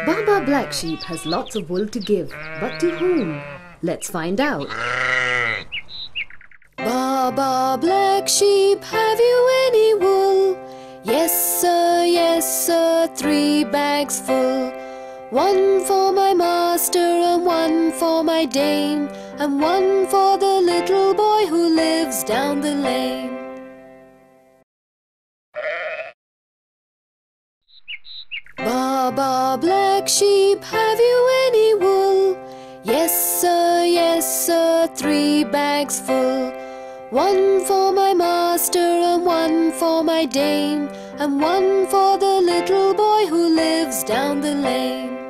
Baba Black Sheep has lots of wool to give, but to whom? Let's find out. Baba Black Sheep, have you any wool? Yes sir, 3 bags full. 1 for my master and 1 for my dame, and 1 for the little boy who lives down the lane. Baba Black Sheep, have you any wool? Yes sir, 3 bags full. 1 for my master and 1 for my dame, and 1 for the little boy who lives down the lane.